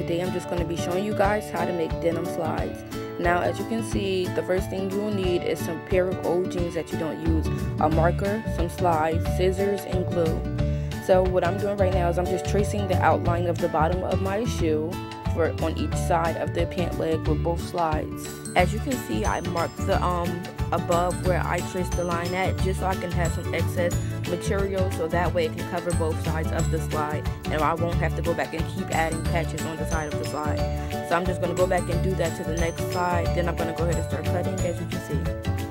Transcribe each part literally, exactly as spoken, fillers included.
today I'm just going to be showing you guys how to make denim slides. Now, as you can see, the first thing you will need is some pair of old jeans that you don't use, a marker, some slides, scissors, and glue. So what I'm doing right now is I'm just tracing the outline of the bottom of my shoe for on each side of the pant leg with both slides. As you can see, I marked the um above where I traced the line at, just so I can have some excess material, so that way it can cover both sides of the slide and I won't have to go back and keep adding patches on the side of the slide. So I'm just going to go back and do that to the next side. Then I'm going to go ahead and start cutting, as you can see.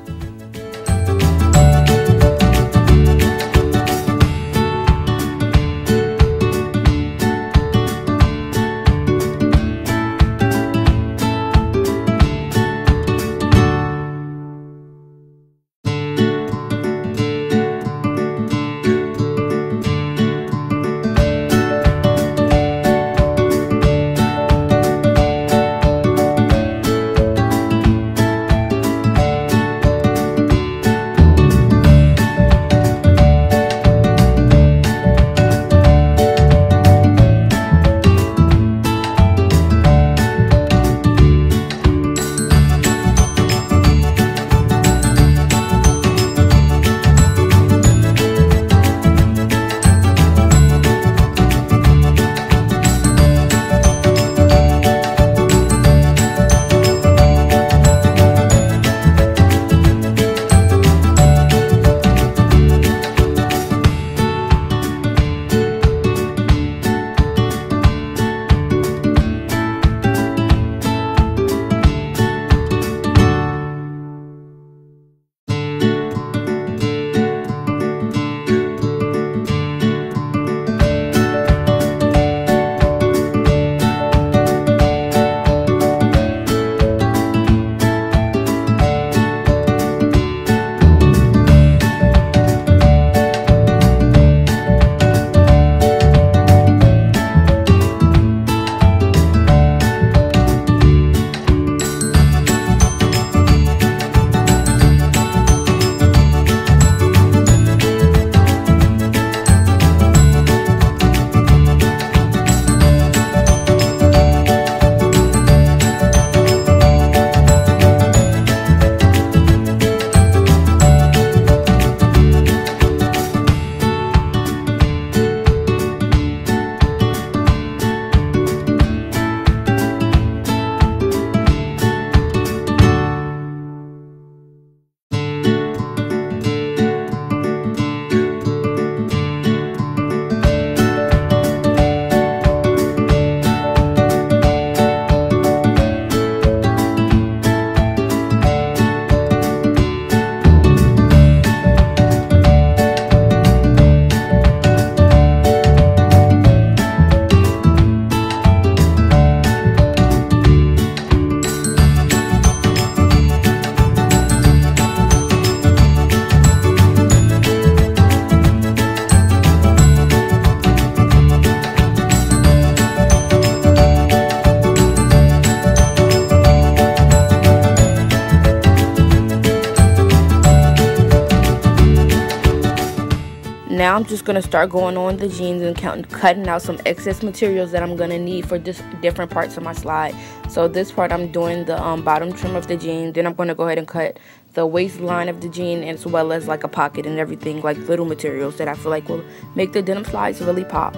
Now I'm just going to start going on the jeans and count, cutting out some excess materials that I'm going to need for just different parts of my slide. So this part I'm doing the um, bottom trim of the jean. Then I'm going to go ahead and cut the waistline of the jean, as well as like a pocket and everything, like little materials that I feel like will make the denim slides really pop.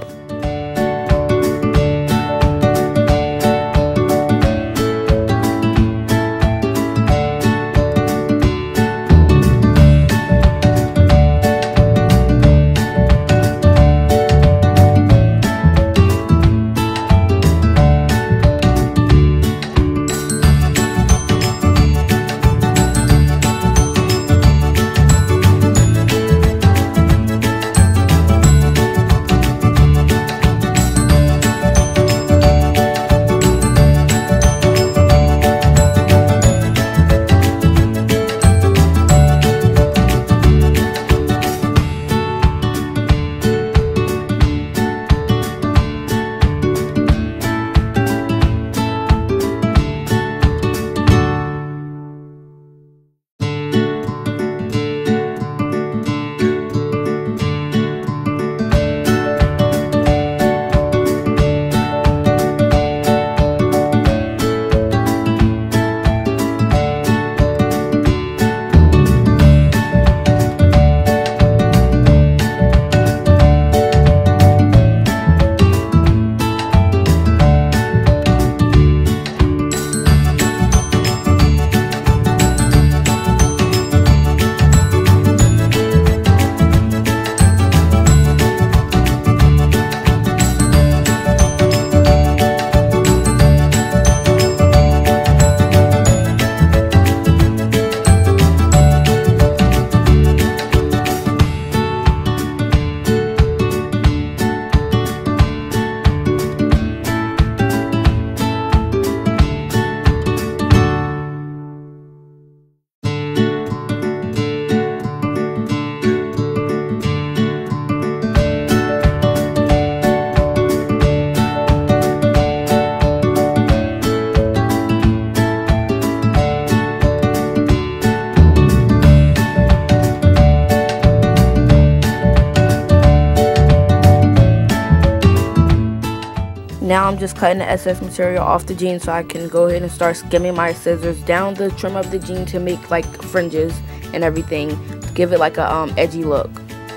Now I'm just cutting the excess material off the jean so I can go ahead and start skimming my scissors down the trim of the jean to make like fringes and everything, to give it like a um, edgy look.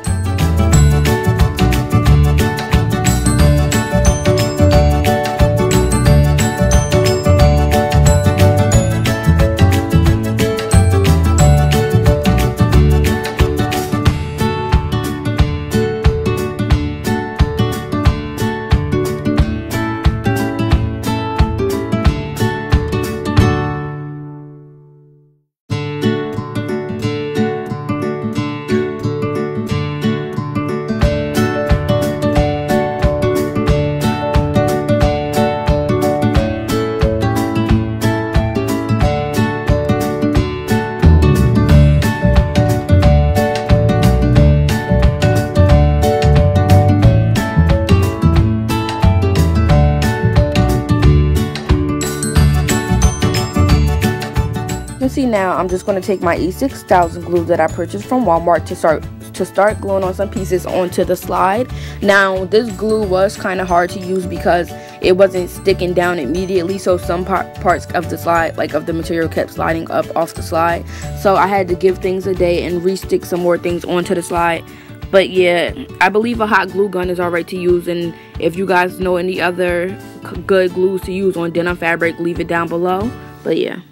See, now I'm just going to take my E six thousand glue that I purchased from Walmart to start to start gluing on some pieces onto the slide. Now this glue was kind of hard to use because it wasn't sticking down immediately, so some par parts of the slide, like of the material, kept sliding up off the slide. So I had to give things a day and re-stick some more things onto the slide. But yeah, I believe a hot glue gun is alright to use, and if you guys know any other good glues to use on denim fabric, leave it down below. But yeah.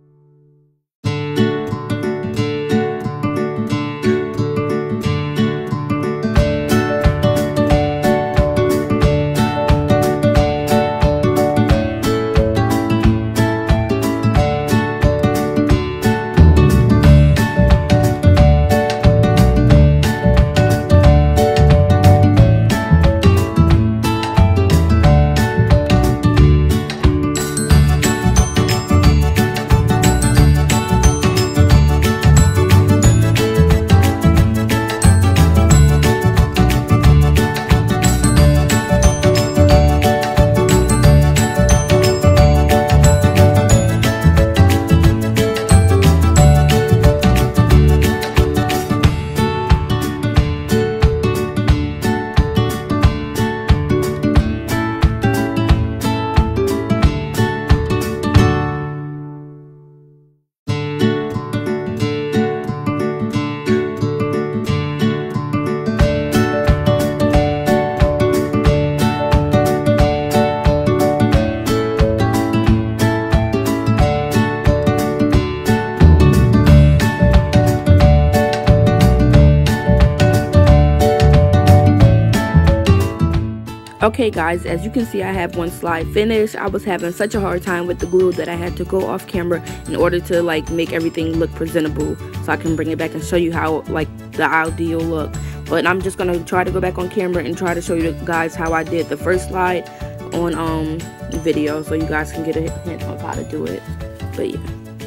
Okay guys, as you can see, I have one slide finished. I was having such a hard time with the glue that I had to go off camera in order to like make everything look presentable, so I can bring it back and show you how like the ideal look. But I'm just gonna try to go back on camera and try to show you guys how I did the first slide on um video, so you guys can get a hint of how to do it. But yeah.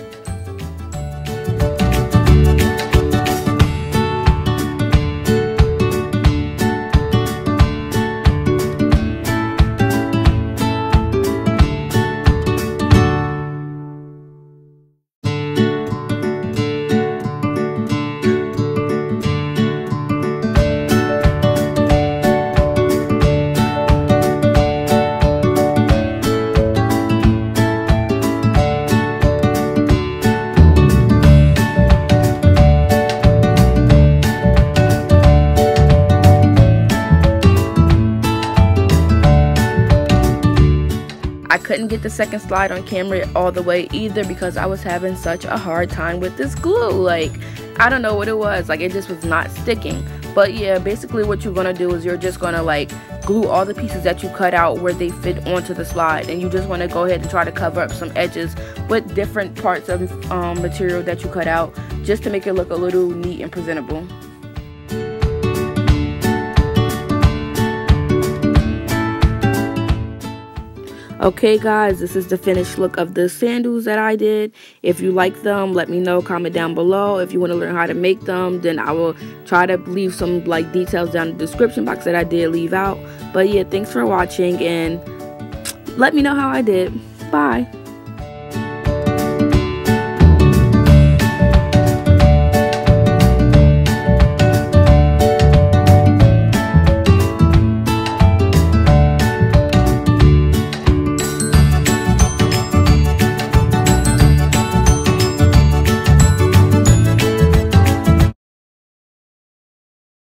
I couldn't get the second slide on camera all the way either because I was having such a hard time with this glue. Like, I don't know what it was, like it just was not sticking. But yeah, basically what you're gonna do is you're just gonna like glue all the pieces that you cut out where they fit onto the slide, and you just want to go ahead and try to cover up some edges with different parts of um, material that you cut out, just to make it look a little neat and presentable. Okay guys, this is the finished look of the sandals that I did. If you like them, let me know, comment down below. If you want to learn how to make them, then I will try to leave some like details down in the description box that I did leave out. But yeah, thanks for watching and let me know how I did. Bye.